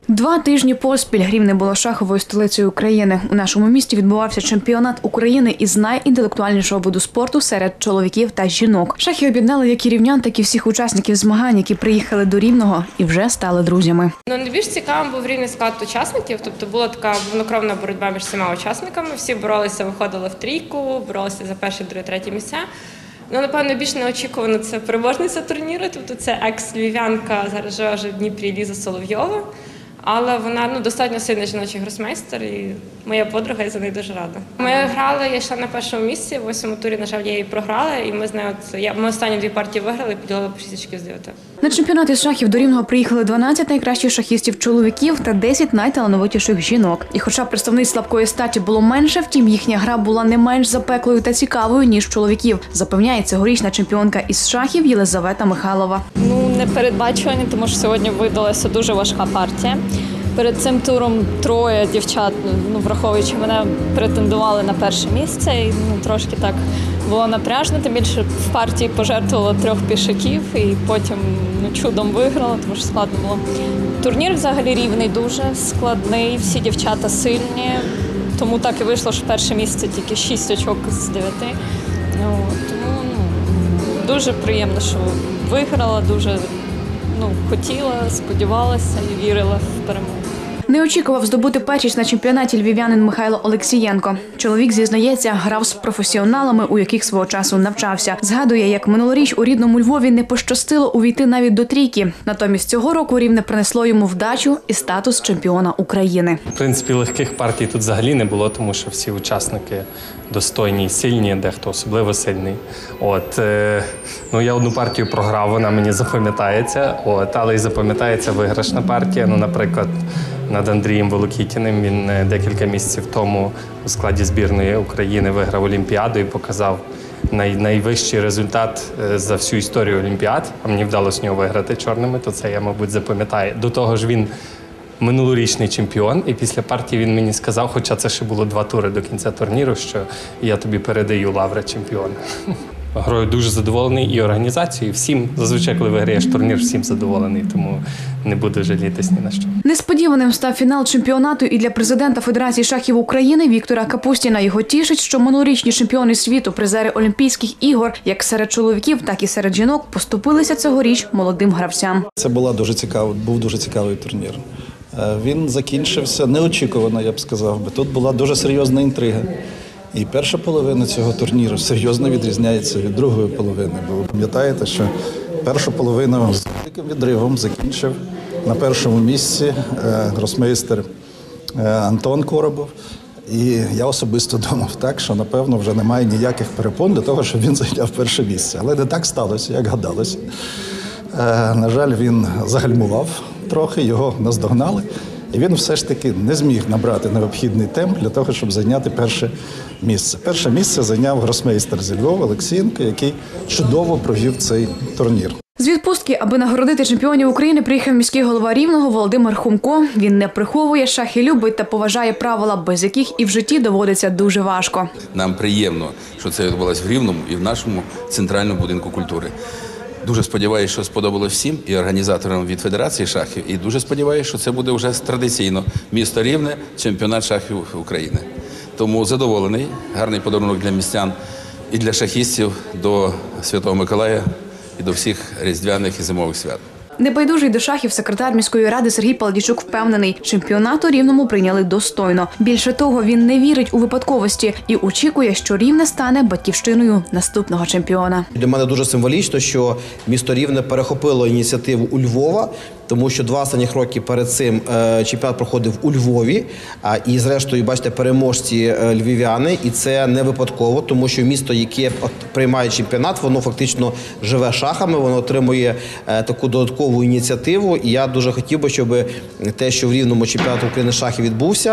2 тижні поспіль Рівне було шаховою столицею України. У нашому місті відбувався чемпіонат України із найінтелектуальнішого виду спорту серед чоловіків та жінок. Шахи об'єднали як і рівнян, так і всіх учасників змагань, які приїхали до Рівного і вже стали друзями. Найбільш цікавим був рівний склад учасників, тобто була така повнокровна боротьба між всіма учасниками. Всі боролися, виходили в трійку, боролися за перші, друге, третє місця. Напевно, більш неочікувано це переможниця турніру, тобто це екс-львів'янка, зараз живе вже в Дніпрі, Ліза Соловйова. Але вона достатньо сильний жіночий гросмейстер і моя подруга, я за неї дуже рада. Ми грали, я йшла на першому місці, в 8-му турі, на жаль, я її програла, і ми з нею, ми останні 2 партії виграли і поділили по 6 очків з 9. На чемпіонат із шахів до Рівного приїхали 12 найкращих шахістів чоловіків та 10 найталановитіших жінок. І хоча представниць слабкої статі було менше, втім їхня гра була не менш запеклою та цікавою, ніж чоловіків, запевняє цьогорічна чемпіонка із шахів Єлизавета Михайлова. Непередбачувані, тому що сьогодні видалася дуже важка партія. Перед цим туром 3 дівчат, враховуючи мене, претендували на перше місце. І трошки так було напряжно, тим більше в партії пожертвувала 3 пішаків і потім чудом виграла, тому що складно було. Турнір взагалі рівний, дуже складний, всі дівчата сильні. Тому так і вийшло, що перше місце тільки 6 очок з 9. Тому дуже приємно, що виграла, дуже хотіла, сподівалася і вірила в перемогу. Не очікував здобути першість на чемпіонаті львів'янин Михайло Олексієнко. Чоловік, зізнається, грав з професіоналами, у яких свого часу навчався. Згадує, як минулоріч у рідному Львові не пощастило увійти навіть до трійки. Натомість цього року Рівне принесло йому вдачу і статус чемпіона України. В принципі, легких партій тут взагалі не було, тому що всі учасники достойні, сильні, дехто особливо сильний. Я одну партію програв, вона мені запам'ятається, але й запам'ятається виграшна партія. Наприклад, над Андрієм Волокітіним. Він декілька місяців тому у складі збірної України виграв Олімпіаду і показав найвищий результат за всю історію Олімпіад. А мені вдалося нього виграти чорними, то це я, мабуть, запам'ятаю. До того ж, він минулорічний чемпіон, і після партії він мені сказав, хоча це ще було 2 тури до кінця турніру, що я тобі передаю лаври чемпіона. Грою дуже задоволений і організацією. Всім, зазвичай, коли виграєш турнір, всім задоволений, тому не буду жалітись ні на що. Несподіваним став фінал чемпіонату і для президента Федерації шахів України Віктора Капустіна. Його тішить, що минулорічні чемпіони світу, призери Олімпійських ігор, як серед чоловіків, так і серед жінок, поступилися цьогоріч молодим гравцям. Це був дуже цікавий турнір. Він закінчився неочікувано, я б сказав. Тут була дуже серйозна інтрига. І перша половина цього турніру серйозно відрізняється від другої половини. Бо ви пам'ятаєте, що першу половину з великим відривом закінчив на першому місці гросмейстер Антон Коробов. І я особисто думав так, що, напевно, вже немає ніяких перепон для того, щоб він зайняв перше місце. Але не так сталося, як гадалося. На жаль, він загальмував трохи, його наздогнали. І він все ж таки не зміг набрати необхідний темп для того, щоб зайняти перше місце. Перше місце зайняв гросмейстер зі Львова Олексієнко, який чудово провів цей турнір. З відпустки, аби нагородити чемпіонів України, приїхав міський голова Рівного Володимир Хумко. Він не приховує, шахи любить та поважає правила, без яких і в житті доводиться дуже важко. Нам приємно, що це відбулося в Рівному і в нашому центральному будинку культури. Дуже сподіваюся, що сподобалось всім і організаторам від Федерації шахів. І дуже сподіваюся, що це буде вже традиційно місто Рівне, чемпіонат шахів України. Тому задоволений, гарний подарунок для містян і для шахістів до Святого Миколая і до всіх різдвяних і зимових свят. Небайдужий до шахів секретар міської ради Сергій Паладійчук впевнений, чемпіонат у Рівному прийняли достойно. Більше того, він не вірить у випадковості і очікує, що Рівне стане батьківщиною наступного чемпіона. Для мене дуже символічно, що місто Рівне перехопило ініціативу у Львова, тому що 2 останніх роки перед цим чемпіонат проходив у Львові. І зрештою, бачите, переможці львів'яни. І це не випадково, тому що місто, яке приймає чемпіонат, воно фактично живе шахами, воно отримує таку додаткову ініціативу. І я дуже хотів би, щоб те, що в Рівному чемпіонат України шахів відбувся,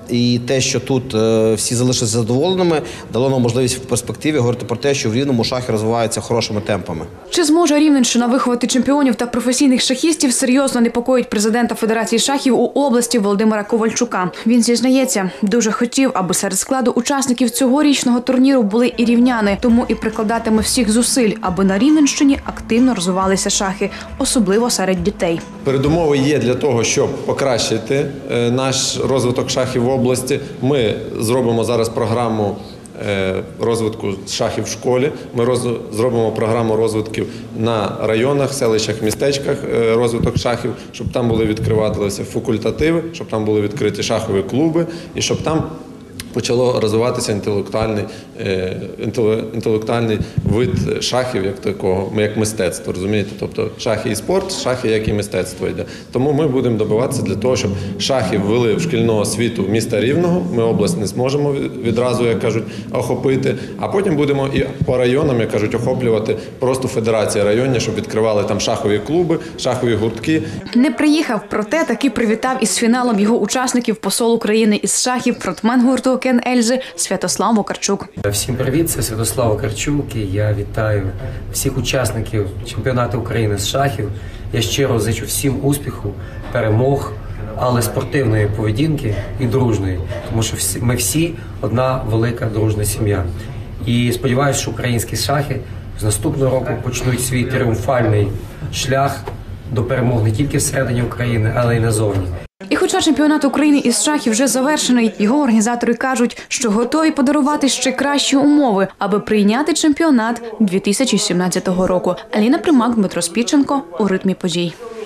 І те, що тут всі залишилися задоволеними, дало нам можливість в перспективі говорити про те, що в Рівному шахи розвиваються хорошими темпами. Чи зможе Рівненщина виховати чемпіонів та професійних шахістів, серйозно непокоїть президента Федерації шахів у області Володимира Ковальчука. Він зізнається, дуже хотів, аби серед складу учасників цьогорічного турніру були і рівняни, тому і прикладатиме всіх зусиль, аби на Рівненщині активно розвивалися шахи, особливо серед дітей. Передумови є для того, щоб покращити наш розвиток шахів в області. Ми зробимо зараз програму розвитку шахів в школі. Ми зробимо програму розвитків на районах, селищах, містечках, розвиток шахів, щоб там були відкриватися факультативи, щоб там були відкриті шахові клуби і щоб там почало розвиватися інтелектуальний вид шахів як такого, як мистецтво, розумієте? Тобто шахи і спорт, шахи як і мистецтво йде. Тому ми будемо добиватися для того, щоб шахи ввели в шкільну освіту міста Рівного. Ми область не зможемо відразу, як кажуть, охопити, а потім будемо і по районам, як кажуть, охоплювати просто федерації районні, щоб відкривали там шахові клуби, шахові гуртки. Не приїхав, проте таки привітав із фіналом його учасників посол України із шахів, фронтмен гурту Кен Ельзи Святослав Вакарчук. Всім привіт, це Святослав Вакарчук і я вітаю всіх учасників чемпіонату України з шахів. Я щиро зичу всім успіху, перемог, але спортивної поведінки і дружної, тому що ми всі одна велика дружна сім'я. І сподіваюся, що українські шахи з наступного року почнуть свій тріумфальний шлях до перемог не тільки всередині України, але й назовні. І хоча чемпіонат України із шахів вже завершений, його організатори кажуть, що готові подарувати ще кращі умови, аби прийняти чемпіонат 2017 року. Аліна Примак, Дмитро Спіченко у ритмі подій.